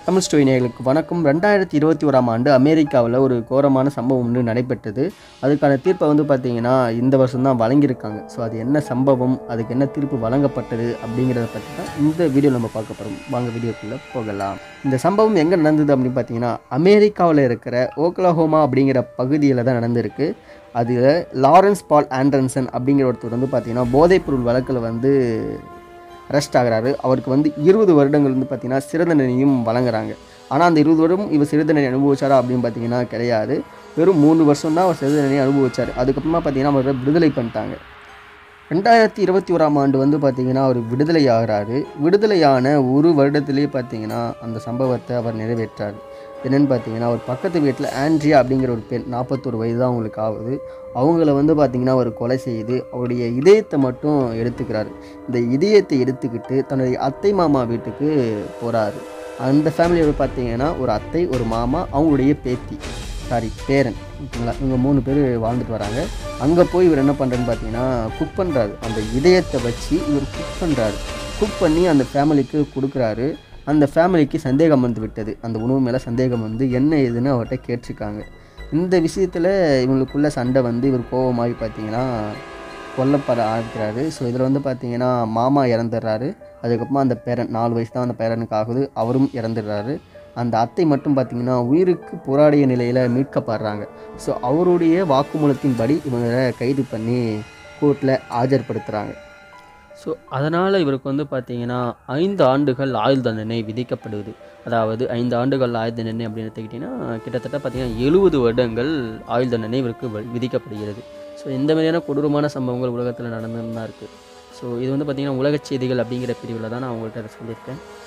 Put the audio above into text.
Tamil story நேயர்களுக்கு வணக்கம். 2021ஆம் ஆண்டு அமெரிக்காவில் ஒரு கோரமான சம்பவம் ஒன்று நடைபெற்றது. அதுக்கான தீர்ப்பை பார்த்தீங்கன்னா இந்த வருஷம் தான் வழங்கியிருக்காங்க. ஸோ அது என்ன சம்பவம், அதுக்கு என்ன தீர்ப்பு வழங்கப்பட்டது அப்படிங்கிறத பற்றி தான் இந்த வீடியோ நம்ம பார்க்க போகிறோம். வாங்க வீடியோக்குள்ளே போகலாம். இந்த சம்பவம் எங்கே நடந்தது அப்படின்னு பார்த்தீங்கன்னா அமெரிக்காவில் இருக்கிற ஓக்லஹோமா அப்படிங்கிற பகுதியில் தான் நடந்திருக்கு. அதில் லாரன்ஸ் பால் ஆண்டர்சன் அப்படிங்கிற ஒருத்தர் பார்த்தீங்கன்னா போதைப்பொருள் வழக்கில் அரெஸ்ட் ஆகிறாரு. அவருக்கு 20 வருடங்கள் பார்த்தீங்கன்னா சிறை தண்டனையும் வழங்குறாங்க. ஆனால் அந்த 20 வருடம் இவர் சிறை தண்டனை அனுபவிச்சாரா அப்படின்னு பார்த்தீங்கன்னா கிடையாது. வெறும் 3 வருஷம் தான் அவர் சிறை தண்டனை அனுபவிச்சார். அதுக்கப்புறமா பார்த்தீங்கன்னா அவரை விடுதலை பண்ணிட்டாங்க. 2021ஆம் ஆண்டு பார்த்தீங்கன்னா அவர் விடுதலை ஆகிறாரு. விடுதலையான ஒரு வருடத்திலேயே பார்த்தீங்கன்னா அந்த சம்பவத்தை அவர் நிறைவேற்றார். என்னென்னு பார்த்தீங்கன்னா ஒரு பக்கத்து வீட்டில் ஆண்ட்ரியா அப்படிங்கிற ஒரு பெண் 41 வயது தான் அவங்களுக்கு ஆகுது. அவங்கள பார்த்தீங்கன்னா அவர் கொலை செய்து அவருடைய இதயத்தை மட்டும் எடுத்துக்கிறாரு. இந்த இதயத்தை எடுத்துக்கிட்டு தன்னுடைய அத்தை மாமா வீட்டுக்கு போகிறாரு. அந்த ஃபேமிலியோட பார்த்தீங்கன்னா ஒரு அத்தை, ஒரு மாமா, அவங்களுடைய பேரன், ஓகேங்களா. இவங்க 3 பேர் வாழ்ந்துட்டு வராங்க. அங்கே போய் இவர் என்ன பண்ணுறேன்னு பார்த்தீங்கன்னா குக் பண்ணுறாரு. அந்த இதயத்தை வச்சு இவர் குக் பண்ணி அந்த ஃபேமிலிக்கு கொடுக்குறாரு. அந்த ஃபேமிலிக்கு சந்தேகம் விட்டது. அந்த உணவு மேலே சந்தேகம் என்ன ஏதுன்னு அவர்கிட்ட கேட்டிருக்காங்க. இந்த விஷயத்தில் இவங்களுக்குள்ள சண்டை இவர் கோபமாகி பார்த்தீங்கன்னா கொல்லப்பட ஆரம்பிக்கிறாரு. ஸோ இதில் பார்த்தீங்கன்னா மாமா இறந்துடுறாரு. அதுக்கப்புறமா அந்த பேரன் 4 வயசு தான் அந்த பேரனுக்கு ஆகுது, அவரும் இறந்துடுறாரு. அந்த அத்தை மட்டும் பார்த்தீங்கன்னா உயிருக்கு போராடிய நிலையில் மீட்கப்படுறாங்க. ஸோ அவருடைய வாக்குமூலத்தின்படி இவங்களை கைது பண்ணி கோர்ட்டில் ஆஜர்படுத்துகிறாங்க. ஸோ அதனால் இவருக்கு பார்த்தீங்கன்னா 5 ஆண்டுகள் ஆயுள் தண்டனை விதிக்கப்படுது. அதாவது 5 ஆண்டுகள் ஆயுள் தண்டனை அப்படின்னு எடுத்துக்கிட்டிங்கன்னா கிட்டத்தட்ட பார்த்தீங்கன்னா 70 வருடங்கள் ஆயுள் தண்டனை இவருக்கு விதிக்கப்படுகிறது. ஸோ இந்த மாதிரியான கொடூரமான சம்பவங்கள் உலகத்தில் நடந்துன்னு தான் இருக்குது. ஸோ இது பார்த்தீங்கன்னா உலக செய்திகள் அப்படிங்கிற பிரிவில் தான் நான் உங்கள்கிட்ட சொல்லியிருக்கேன்.